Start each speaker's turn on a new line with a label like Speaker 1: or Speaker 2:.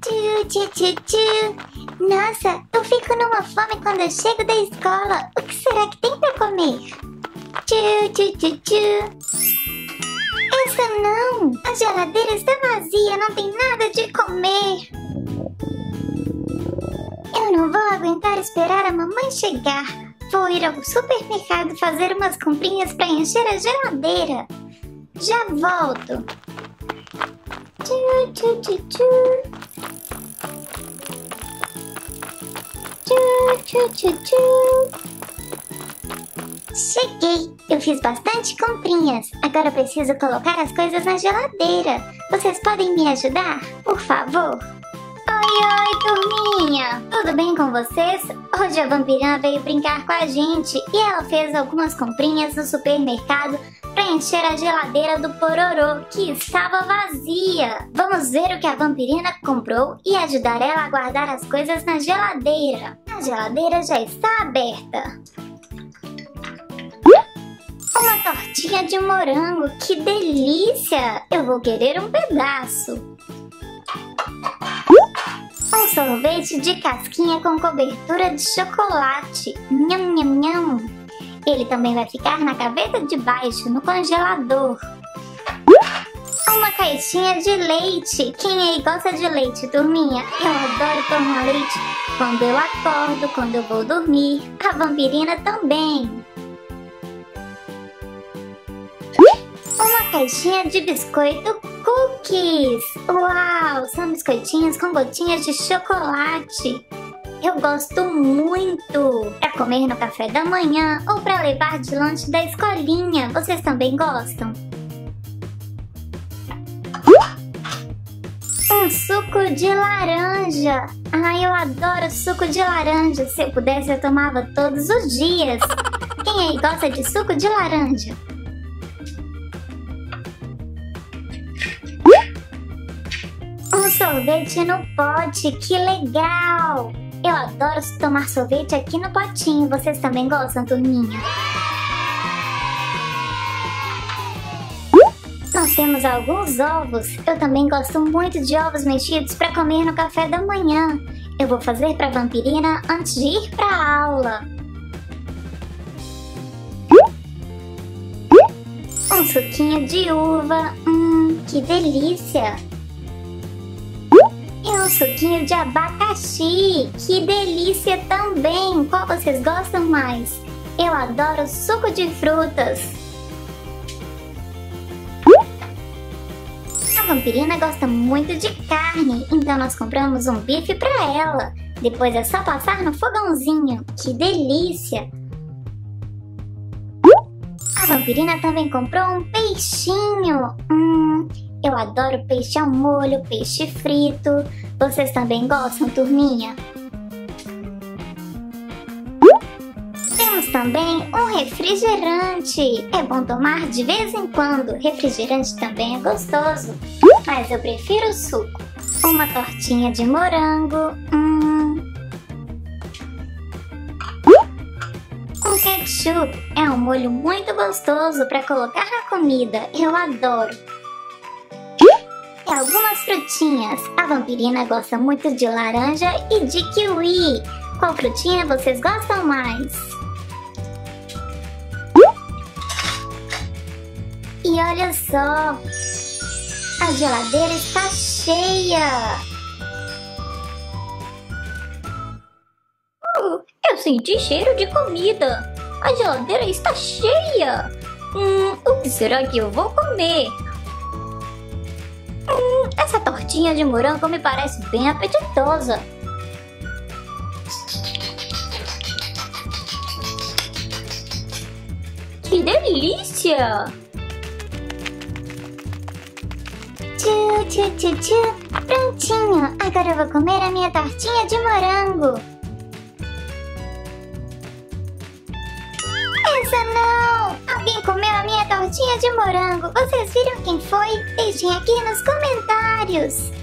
Speaker 1: Tchu, tchu, tchu. Nossa, eu fico numa fome quando eu chego da escola. O que será que tem pra comer? Tchu, tchu, tchu, tchu. Essa não! A geladeira está vazia, não tem nada de comer. Eu não vou aguentar esperar a mamãe chegar. Vou ir ao supermercado fazer umas comprinhas para encher a geladeira. Já volto. Tchu, tchu, tchu, tchu. Tchu, tchu, tchu, tchu. Cheguei! Eu fiz bastante comprinhas. Agora eu preciso colocar as coisas na geladeira. Vocês podem me ajudar, por favor? Oi, turminha! Tudo bem com vocês? Hoje a vampirina veio brincar com a gente e ela fez algumas comprinhas no supermercado para encher a geladeira do Pororô, que estava vazia. Vamos ver o que a vampirina comprou e ajudar ela a guardar as coisas na geladeira. A geladeira já está aberta. Uma tortinha de morango, que delícia! Eu vou querer um pedaço. Um sorvete de casquinha com cobertura de chocolate. Nham, nham, nham. Ele também vai ficar na gaveta de baixo, no congelador. Uma caixinha de leite. Quem aí gosta de leite, turminha? Eu adoro tomar leite quando eu acordo, quando eu vou dormir. A vampirina também. Uma caixinha de biscoito cookies. Uau, são biscoitinhos com gotinhas de chocolate. Eu gosto muito para comer no café da manhã ou para levar de lanche da escolinha. Vocês também gostam? Um suco de laranja. Ai, eu adoro suco de laranja. Se eu pudesse, eu tomava todos os dias. Quem aí gosta de suco de laranja? Um sorvete no pote, que legal! Eu adoro tomar sorvete aqui no potinho. Vocês também gostam, turminha? Nós temos alguns ovos. Eu também gosto muito de ovos mexidos para comer no café da manhã. Eu vou fazer para a vampirina antes de ir para a aula. Um suquinho de uva. Que delícia! E um suquinho de abacaxi. Que delícia também! Qual vocês gostam mais? Eu adoro suco de frutas. A vampirina gosta muito de carne, então nós compramos um bife para ela. Depois é só passar no fogãozinho. Que delícia! A vampirina também comprou um peixinho. Eu adoro peixe ao molho, peixe frito. Vocês também gostam, turminha? Temos também um refrigerante. É bom tomar de vez em quando. Refrigerante também é gostoso, mas eu prefiro suco. Uma tortinha de morango. Um ketchup é um molho muito gostoso para colocar na comida. Eu adoro. E algumas frutinhas. A vampirina gosta muito de laranja e de kiwi. Qual frutinha vocês gostam mais? E olha só, a geladeira está cheia. Eu senti cheiro de comida. A geladeira está cheia. O que será que eu vou comer? Essa tortinha de morango me parece bem apetitosa. Que delícia! Tchu, tchu, tchu, tchu. Prontinho! Agora eu vou comer a minha tortinha de morango. Essa não! Alguém comeu a minha tortinha de morango. Vocês viram quem foi? Deixem aqui nos comentários.